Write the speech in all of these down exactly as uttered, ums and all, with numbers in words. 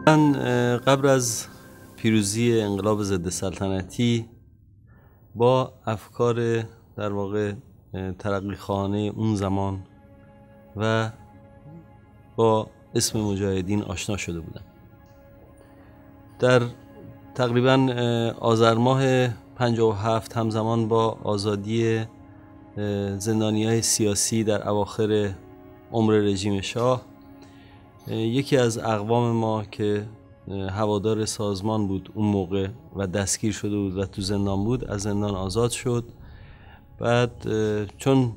من قبل از پیروزی انقلاب ضد سلطنتی با افکار در واقع ترقی خواهانه اون زمان و با اسم مجاهدین آشنا شده بودم. در تقریبا آذر ماه پنجاه و هفت همزمان با آزادی زندانیای سیاسی در اواخر عمر رژیم شاه، یکی از اقوام ما که هوادار سازمان بود اون موقع و دستگیر شده بود و تو زندان بود، از زندان آزاد شد. بعد چون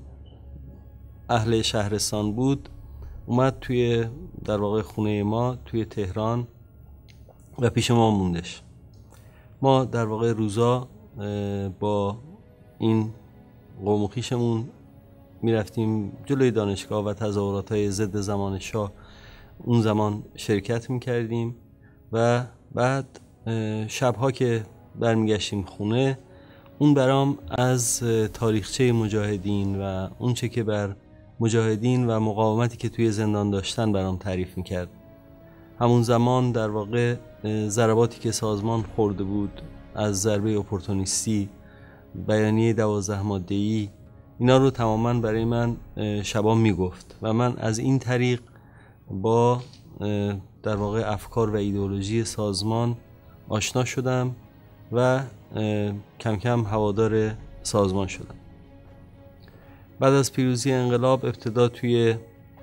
اهل شهرستان بود اومد توی در واقع خونه ما توی تهران و پیش ما موندش. ما در واقع روزا با این قوم و خویشمون میرفتیم جلوی دانشگاه و تظاهرات‌های ضد زمان شاه اون زمان شرکت میکردیم و بعد شبها که برمیگشتیم خونه اون برام از تاریخچه مجاهدین و اون چه که بر مجاهدین و مقاومتی که توی زندان داشتن برام تعریف میکرد. همون زمان در واقع ضرباتی که سازمان خورده بود از ضربه اپورتونیستی، بیانیه دوازده ماده‌ای، اینا رو تماما برای من شبا میگفت و من از این طریق با در واقع افکار و ایدئولوژی سازمان آشنا شدم و کم کم هوادار سازمان شدم. بعد از پیروزی انقلاب ابتدا توی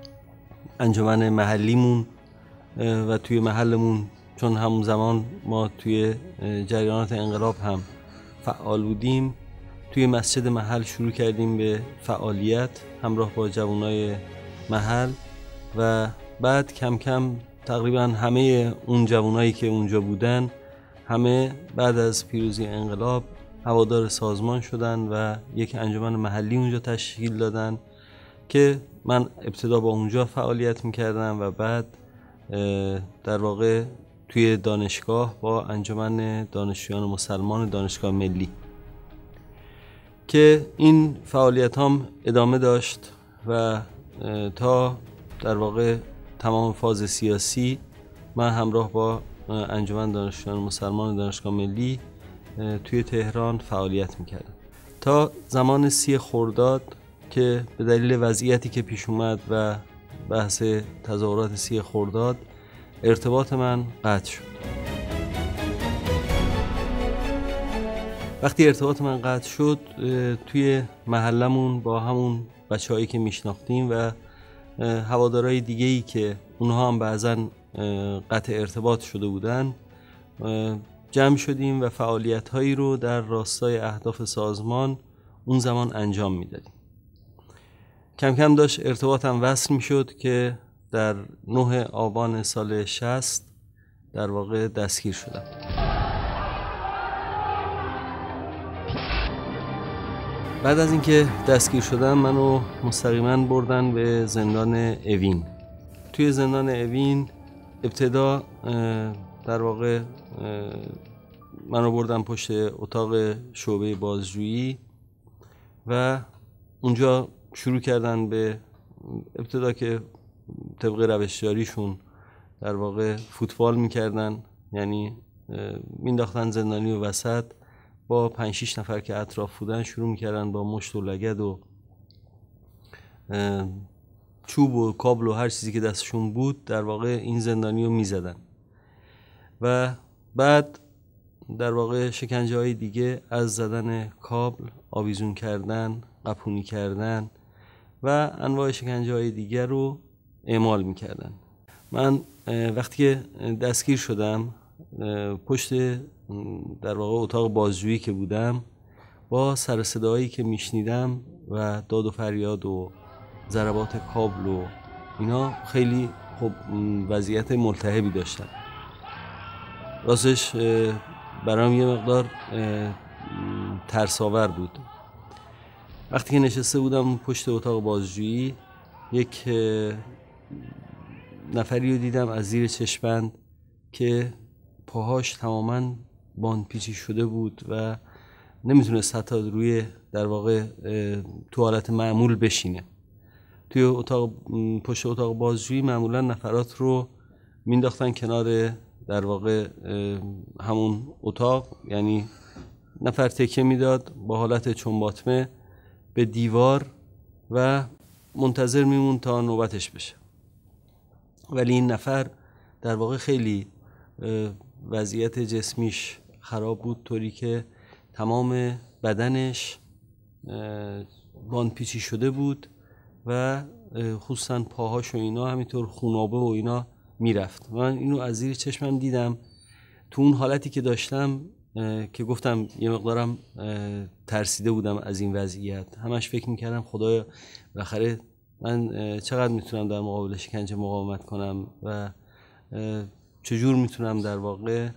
انجمن محلیمون و توی محلمون، چون همون زمان ما توی جریانات انقلاب هم فعال بودیم، توی مسجد محل شروع کردیم به فعالیت همراه با جوانای محل و بعد کم کم تقریبا همه اون جوانایی که اونجا بودن همه بعد از پیروزی انقلاب هوادار سازمان شدن و یک انجمن محلی اونجا تشکیل دادن که من ابتدا با اونجا فعالیت میکردم و بعد در واقع توی دانشگاه با انجمن دانشجویان مسلمان دانشگاه ملی که این فعالیت هم ادامه داشت و تا در واقع تمام فاز سیاسی من همراه با انجمن دانشجویان مسلمان دانشگاه ملی توی تهران فعالیت میکردم تا زمان سی خرداد که به دلیل وضعیتی که پیش اومد و بحث تظاهرات سی خرداد ارتباط من قطع شد. وقتی ارتباط من قطع شد توی محلمون با همون بچه‌هایی که میشناختیم و هوادارهای دیگه‌ای که اونها هم بعضاً قطع ارتباط شده بودن جمع شدیم و فعالیت‌هایی رو در راستای اهداف سازمان اون زمان انجام میدادیم. کم کم داشت ارتباطم وصل میشد که در نه آبان سال شصت در واقع دستگیر شدم. بعد از اینکه دستگیر شدم منو مستقیما بردن به زندان اوین. توی زندان اوین ابتدا در واقع منو بردن پشت اتاق شعبه بازجویی و اونجا شروع کردن به ابتدا که طبق روش جاریشون در واقع فوتبال میکردن، یعنی مینداختن زندانی و وسط با پنج شیش نفر که اطراف بودن شروع میکردن با مشت و لگد و چوب و کابل و هر چیزی که دستشون بود در واقع این زندانی رو میزدن و بعد در واقع شکنجه های دیگه از زدن کابل، آویزون کردن، قپونی کردن و انواع شکنجه های دیگر رو اعمال میکردن. من وقتی که دستگیر شدم پشت در واقع اتاق بازجویی که بودم با سر صدایی که میشنیدم و داد و فریاد و ضربات کابل و اینا خیلی خب وضعیت ملتهبی داشتم. راستش برام یه مقدار ترساور بود. وقتی که نشسته بودم پشت اتاق بازجویی یک نفری رو دیدم از زیر چشم‌بند که پاهاش تماماً باندپیچی شده بود و نمیتونست حتی روی در واقع تو حالت معمول بشینه. توی اتاق پشت اتاق بازجویی معمولا نفرات رو مینداختن کنار در واقع همون اتاق، یعنی نفر تکه میداد با حالت چنباتمه به دیوار و منتظر میمون تا نوبتش بشه. ولی این نفر در واقع خیلی وضعیت جسمیش خراب بود، طوری که تمام بدنش باندپیچی شده بود و خصوصا پاهاش و اینا همینطور خونابه و اینا میرفت. من اینو از زیر چشمم دیدم. تو اون حالتی که داشتم که گفتم یه مقدارم ترسیده بودم از این وضعیت، همش فکر میکردم خدایا بالاخره من چقدر میتونم در مقابل شکنجه مقاومت کنم و چجور میتونم در واقع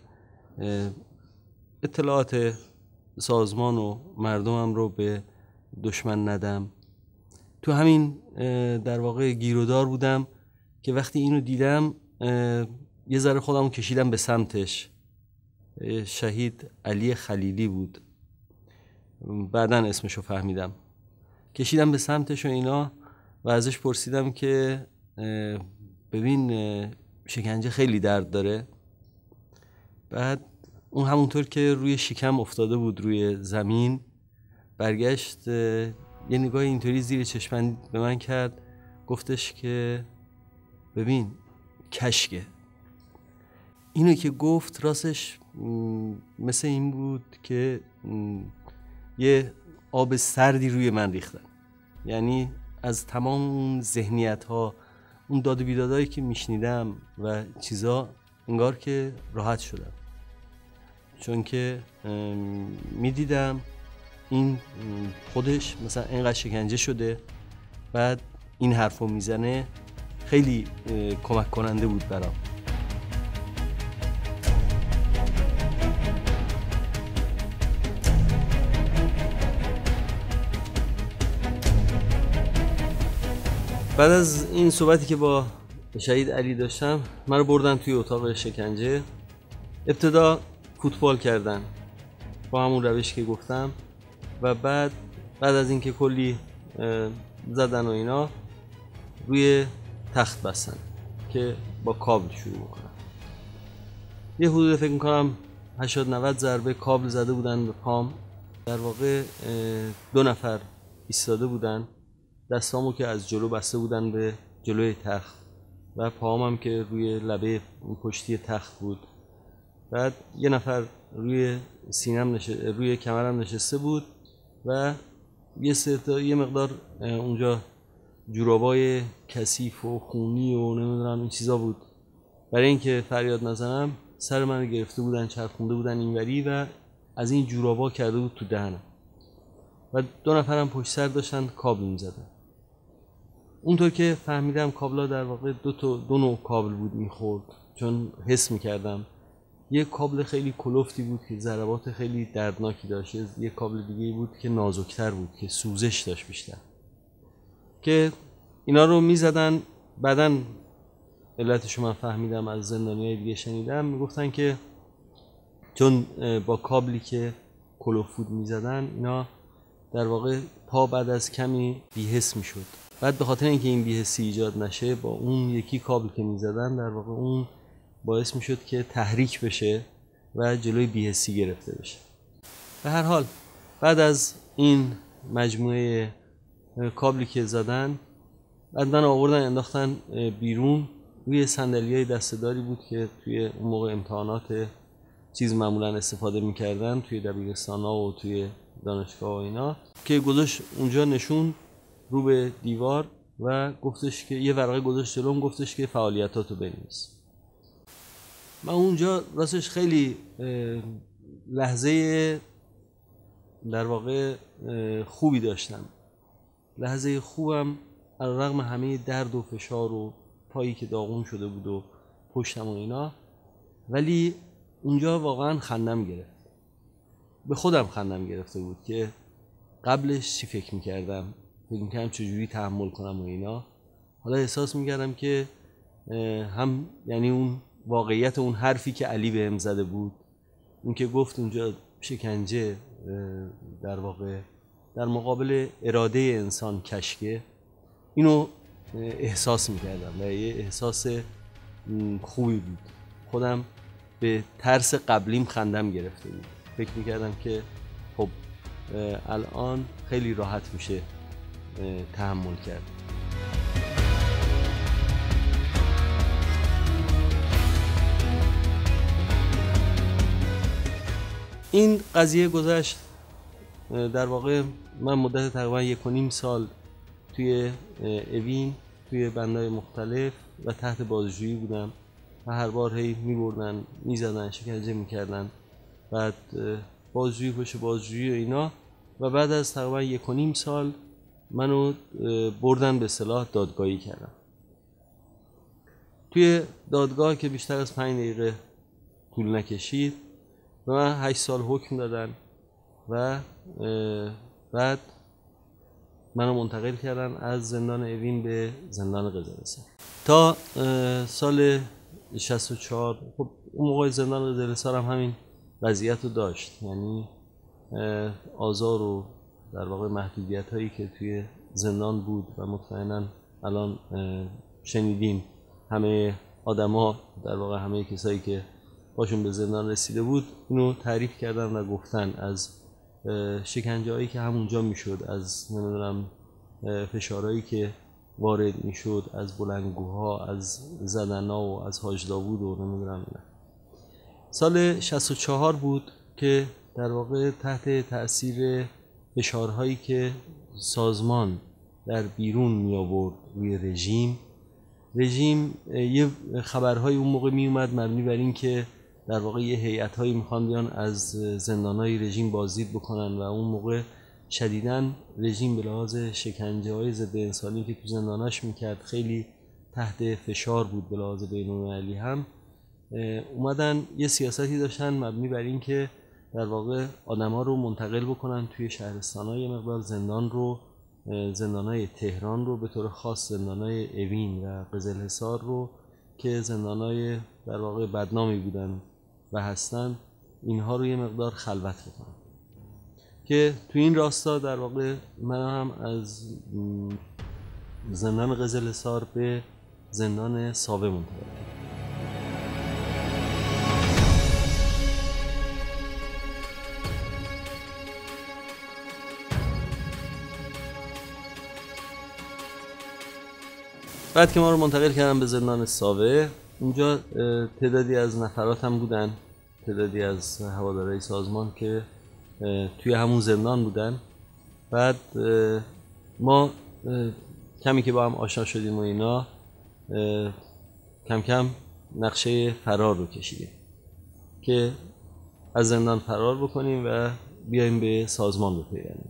اطلاعات سازمان و مردمم رو به دشمن ندم. تو همین در واقع گیرودار بودم که وقتی اینو دیدم یه ذره خودمو کشیدم به سمتش. شهید علی خلیلی بود، بعداً اسمشو فهمیدم. کشیدم به سمتش و اینا و ازش پرسیدم که ببین شکنجه خیلی درد داره. بعد اون همونطور که روی شکم افتاده بود روی زمین برگشت یه نگاه اینطوری زیر چشمن به من کرد، گفتش که ببین کشکه. اینو که گفت راستش مثل این بود که یه آب سردی روی من ریختن. یعنی از تمام اون ذهنیت ها، اون داد و بیدادایی که میشنیدم و چیزا، انگار که راحت شدم، چون که میدیدم این خودش مثلا اینقدر شکنجه شده بعد این حرفو میزنه. خیلی کمک کننده بود برام. بعد از این صحبتی که با شهید علی داشتم، من رو بردن توی اتاق شکنجه. ابتدا فوتبال کردن با همون روش که گفتم و بعد بعد از اینکه کلی زدن و اینا روی تخت بستن که با کابل شروع بکنن. یه حدود فکر میکنم هشتاد نود ضربه کابل زده بودن به پام. در واقع دو نفر ایستاده بودن، دستامو که از جلو بسته بودن به جلوی تخت و پاهام هم که روی لبه پشتی تخت بود. بعد یه نفر روی سینم نش... روی کمرم نشسته بود و یه ستا یه مقدار اونجا جورابای کثیف و خونی و نمیدونم این چیزا بود. برای اینکه فریاد نزنم سر من گرفته بودن، چرخونده بودن اینوری و از این جورابا کرده بود تو دهنم و دو نفرم پشت سر داشتن کابل می‌زدن. اونطور که فهمیدم کابلا در واقع دو تا دو نوع کابل بود میخورد، چون حس میکردم یه کابل خیلی کلفتی بود که ضربات خیلی دردناکی داشت، یه کابل دیگه بود که نازکتر بود که سوزش داشت بیشتر، که اینا رو میزدن. بعداً علتشو من فهمیدم، از زندانیای دیگه شنیدم، میگفتن که چون با کابلی که کلوف بود میزدن اینا در واقع پا بعد از کمی بی‌حس میشد. بعد به خاطر اینکه این بی‌حسی ایجاد نشه با اون یکی کابل که میزدن در واقع اون باعث میشد که تحریک بشه و جلوی بی‌حسی گرفته بشه. به هر حال بعد از این مجموعه کابلی که زدن بعد من آوردن انداختن بیرون روی صندلیای دسته‌داری بود که توی اون موقع امتحانات چیز معمولا استفاده میکردن توی دبیرستان‌ها و توی دانشگاه و اینا، که گذاشت اونجا نشون رو به دیوار و گفتش که یه ورقه گذاشت جلوم، گفتش که فعالیتاتو بنویس. من اونجا راستش خیلی لحظه در واقع خوبی داشتم. لحظه خوبم علیرغم همه درد و فشار و پایی که داغون شده بود و پشتم و اینا، ولی اونجا واقعا خندم گرفت. به خودم خندم گرفته بود که قبلش چی فکر میکردم، فکر میکردم چجوری تحمل کنم و اینا. حالا احساس میکردم که هم یعنی اون واقعیت اون حرفی که علی بهم زده بود، اون که گفت اونجا شکنجه در واقع در مقابل اراده انسان کشکه، اینو احساس میکردم و یه احساس خوبی بود. خودم به ترس قبلیم خندم گرفته بود. فکر میکردم که خب الان خیلی راحت میشه تحمل کرد. این قضیه گذشت. در واقع من مدت تقریبا یک و نیم سال توی اوین توی بندهای مختلف و تحت بازجویی بودم و هر بار هی میبردن میزدن شکنجه میکردن، بعد بازجویی پشت بازجویی و اینا، و بعد از تقریبا یک و نیم سال منو بردن به اصطلاح دادگاهی کردن. توی دادگاه که بیشتر از پنج دقیقه طول نکشید و من هشت سال حکم دادن و بعد منو منتقل کردن از زندان اوین به زندان قزل‌حصار تا سال شصت و چهار. خب اون موقع زندان قزل‌حصار هم همین وضعیت رو داشت، یعنی آزار و در واقع محدودیت هایی که توی زندان بود و مطمئنا الان شنیدیم همه آدما در واقع همه کسایی که باشون به زندان رسیده بود اینو تعریف کردن و گفتن از شکنجه هایی که همونجا میشد، از نمیدونم فشارهایی که وارد میشد، از بلندگوها، از زدنها و از حاج داوود و نمیدونم اینا. سال شصت و چهار بود که در واقع تحت تأثیر فشارهایی که سازمان در بیرون می آورد روی رژیم رژیم یه خبرهای اون موقع می اومد مبنی بر این که در واقع یه هیئت‌هایی میخوان بیان از زندانهای رژیم بازدید بکنن و اون موقع شدیداً رژیم به لحاظ شکنجه‌های ضد انسانی که تو زنداناش میکرد خیلی تحت فشار بود. به لحاظ بین‌المللی هم اومدن یه سیاستی داشتن مبنی بر این که در واقع آدم‌ها رو منتقل بکنن توی شهرستان‌های یه مقدار زندان رو زندان‌های تهران رو به طور خاص زندان‌های اوین و قزل‌حصار رو که زندان‌های در واقع بدنامی بودن و هستن اینها رو یه مقدار خلوت بکنن، که تو این راستا در واقع من هم از زندان قزل‌حصار به زندان ساوه منتقل شدم. بعد که ما رو منتقل کردن به زندان ساوه، اونجا تعدادی از نفرات هم بودن، تعدادی از هوادارهای سازمان که توی همون زندان بودن. بعد ما کمی که با هم آشنا شدیم و اینا کم کم نقشه فرار رو کشیدیم که از زندان فرار بکنیم و بیایم به سازمان بپیوندیم.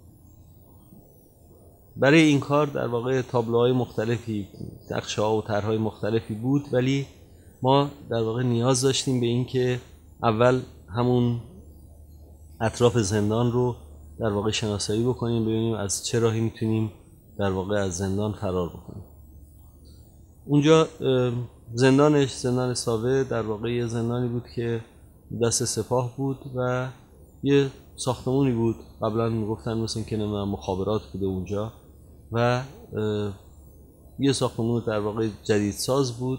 برای این کار در واقع تابلوهای مختلفی، نقشه‌ها و طرح‌های مختلفی بود، ولی ما در واقع نیاز داشتیم به این که اول همون اطراف زندان رو در واقع شناسایی بکنیم، ببینیم از چه راهی میتونیم در واقع از زندان فرار بکنیم. اونجا زندانش زندان ساوه در واقع یه زندانی بود که دست سپاه بود و یه ساختمونی بود، قبلا میگفتن مثل که نمیدونم مخابرات بوده اونجا، و یه ساختمون در واقع جدیدساز بود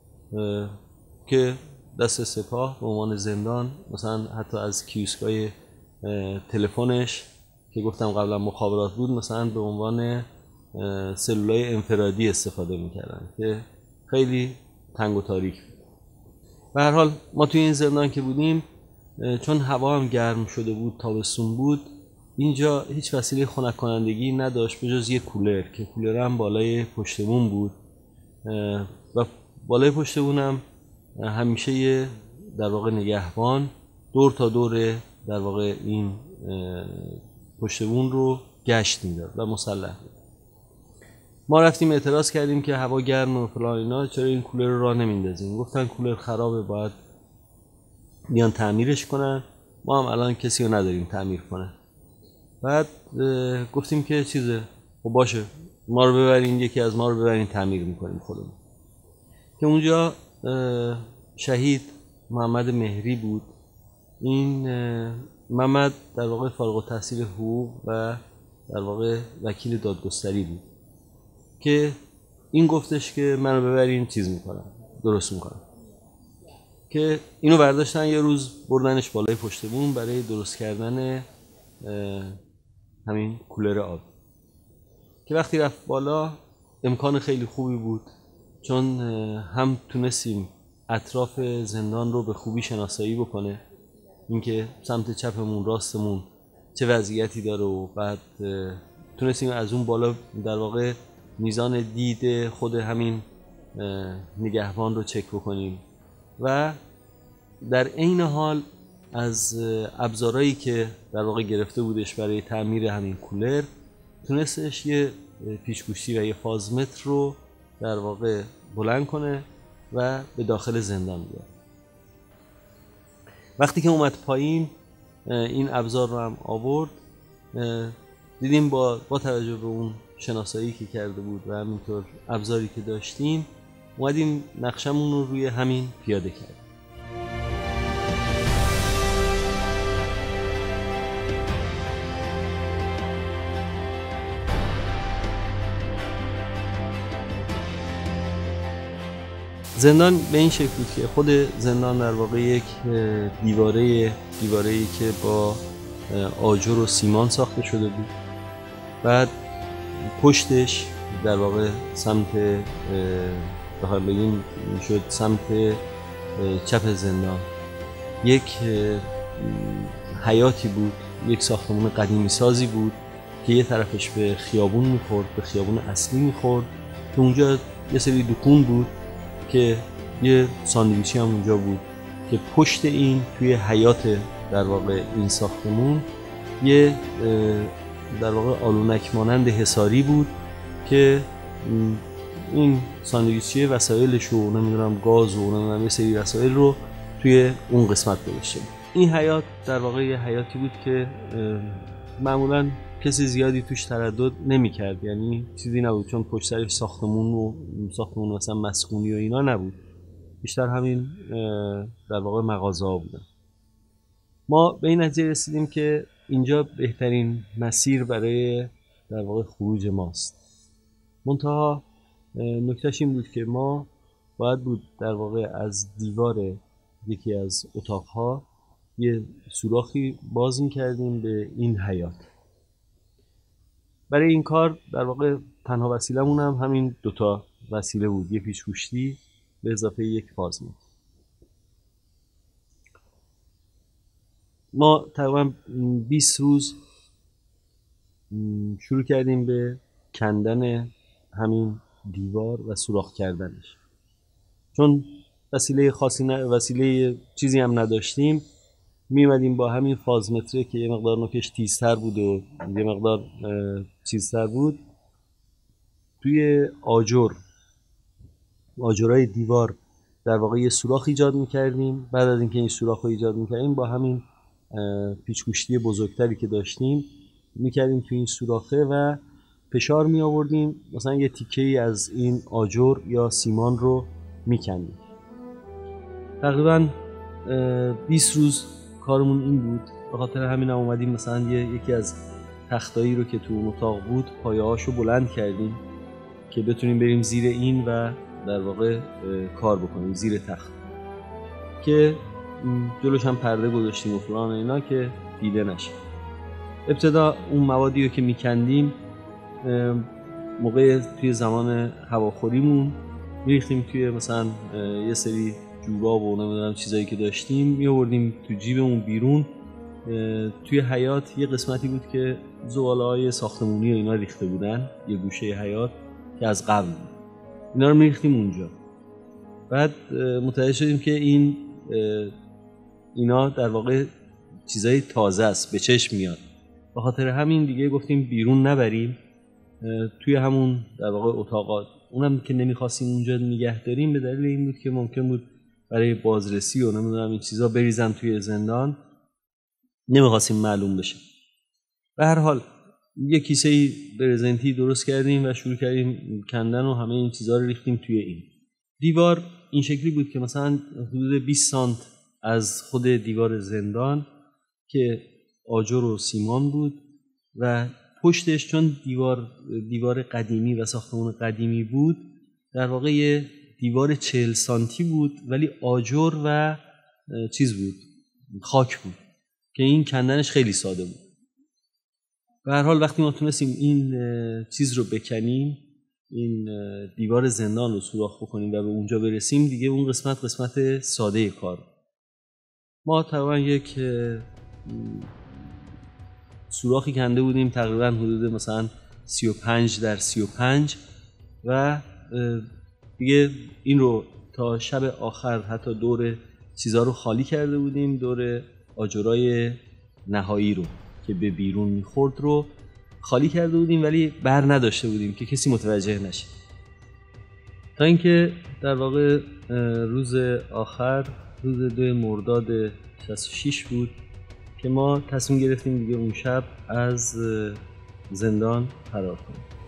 که دست سپاه به عنوان زندان مثلا حتی از کیوسکای تلفنش که گفتم قبلا مخابرات بود مثلا به عنوان سلولای انفرادی استفاده میکردن که خیلی تنگ و تاریک بود. به هر حال ما توی این زندان که بودیم، چون هوا هم گرم شده بود، تابستون بود، اینجا هیچ وسیله خنک کنندگی نداشت به جز یک کولر که کولر هم بالای پشت بوم بود و بالای پشت بوم هم همیشه یه در واقع نگهبان دور تا دور در واقع این پشت بوم رو گشت میداد و مسلح بود. ما رفتیم اعتراض کردیم که هوا گرم و فلان اینا، چرا این کولر رو راه نمیندازیم؟ گفتن کولر خرابه، باید بیان تعمیرش کنن، ما هم الان کسی رو نداریم تعمیر کنه. بعد گفتیم که چیزه، خب باشه ما رو ببرین، یکی از ما رو ببرین تعمیر میکنیم خودمون. که اونجا شهید محمد مهری بود. این محمد در واقع فارغ التحصیل حقوق و در واقع وکیل دادگستری بود که این گفتش که منو ببرین چیز میکنم، درست میکنم. که اینو برداشتن یه روز بردنش بالای پشت بوم برای درست کردن همین کولر آب، که وقتی رفت بالا امکان خیلی خوبی بود، چون هم تونستیم اطراف زندان رو به خوبی شناسایی بکنه، اینکه سمت چپمون راستمون چه وضعیتی داره، و بعد تونستیم از اون بالا در واقع میزان دید خود همین نگهبان رو چک بکنیم و در عین حال از ابزارهایی که در واقع گرفته بودش برای تعمیر همین کولر تونستش یه پیچ‌گوشتی و یه فازمتر رو در واقع بلند کنه و به داخل زندان بیاره. وقتی که اومد پایین این ابزار رو هم آورد، دیدیم با با توجه به اون شناسایی که کرده بود و همینطور ابزاری که داشتیم اومدیم نقشمون رو روی همین پیاده کردیم. زندان به این شکل بود که خود زندان در واقع یک دیواره دیواره‌ای که با آجر و سیمان ساخته شده بود. بعد پشتش در واقع سمت بخواه بگیم شد سمت چپ زندان یک حیاتی بود، یک ساختمان قدیمی سازی بود که یه طرفش به خیابون میخورد، به خیابون اصلی میخورد، که اونجا یه سری دکون بود که یه ساندویچی هم اونجا بود، که پشت این توی حیات در واقع این ساختمون یه در واقع آلونک مانند حصاری بود که این ساندویچی وسایلش و نمیدونم گاز و نمیدونم یه سری وسایل رو توی اون قسمت گذاشته بود. این حیات در واقع یه حیاتی بود که معمولاً کسی زیادی توش تردد نمی‌کرد، یعنی چیزی نبود، چون پشت سرش ساختمون و ساختمون مثلا مسکونی و اینا نبود، بیشتر همین در واقع مغازه‌ها بودن. ما به این نتیجه رسیدیم که اینجا بهترین مسیر برای در واقع خروج ماست. منتها نکتهش این بود که ما باید بود در واقع از دیوار یکی از اتاقها یه سوراخی باز می‌کردیم به این حیات. برای این کار در واقع تنها وسیله‌مون هم همین دوتا وسیله بود، یه پیچ‌گوشتی به اضافه یک فازمتر. ما تقریبا بیست روز شروع کردیم به کندن همین دیوار و سوراخ کردنش، چون وسیله خاصی نه، وسیله چیزی هم نداشتیم. می‌اومدیم با همین فازمتره که یه مقدار نوکش تیزتر بود و یه مقدار چیزتر بود، توی آجر آجرای دیوار در واقع یه سوراخ ایجاد می‌کردیم. بعد از اینکه این سوراخ رو ایجاد می‌کردیم با همین پیچ‌گوشتی بزرگتری که داشتیم می‌کردیم توی این سوراخه و فشار می‌آوردیم، مثلا یه تیکه‌ای از این آجر یا سیمان رو می‌کندیم. تقریباً بیست روز کارمون این بود. به خاطر همین هم اومدیم مثلا یکی از تختایی رو که تو اون اتاق بود پایه‌هاشو بلند کردیم که بتونیم بریم زیر این و در واقع کار بکنیم زیر تخت، که جلوش هم پرده گذاشتیم و فلان اینا که دیده نشه. ابتدا اون موادی رو که میکندیم موقع توی زمان هواخوریمون میریختیم توی مثلا یه سری جوراب و نمیدونم چیزایی که داشتیم، میآوردیم تو جیبمون بیرون. توی حیات یه قسمتی بود که زغاله‌های ساختمونی و اینا ریخته بودن، یه گوشه حیات که از قبل بود، اینا رو میریختیم اونجا. بعد متوجه شدیم که این اینا در واقع چیزای تازه است، به چشم میاد. به خاطر همین دیگه گفتیم بیرون نبریم، توی همون در واقع اتاقات، اونم که نمیخواستیم اونجا نگه داریم به دلیل این بود که ممکن بود برای بازرسی و نمیدونم این چیزا بریزن توی زندان، نمیخواستیم معلوم بشه. به هر حال یه کیسه برزنتی درست کردیم و شروع کردیم کندن و همه این چیزا رو ریختیم توی این دیوار. این شکلی بود که مثلا حدود بیست سانت از خود دیوار زندان که آجر و سیمان بود و پشتش چون دیوار دیوار قدیمی و ساختمان قدیمی بود، در واقع یه دیوار چهل سانتی بود، ولی آجر و چیز بود، خاک بود که این کندنش خیلی ساده بود. به هر حال وقتی ما تونستیم این چیز رو بکنیم، این دیوار زندان رو سوراخ بکنیم و به اونجا برسیم، دیگه اون قسمت قسمت ساده کار. ما تقریبا یک سوراخی کنده بودیم تقریبا حدود مثلا سی و پنج در سی و پنج و دیگه این رو تا شب آخر حتی دور چیزا رو خالی کرده بودیم، دور آجرای نهایی رو که به بیرون میخورد رو خالی کرده بودیم، ولی بر نداشته بودیم که کسی متوجه نشه. تا اینکه در واقع روز آخر، روز دو مرداد شصت و شش بود که ما تصمیم گرفتیم دیگه اون شب از زندان فرار کنیم.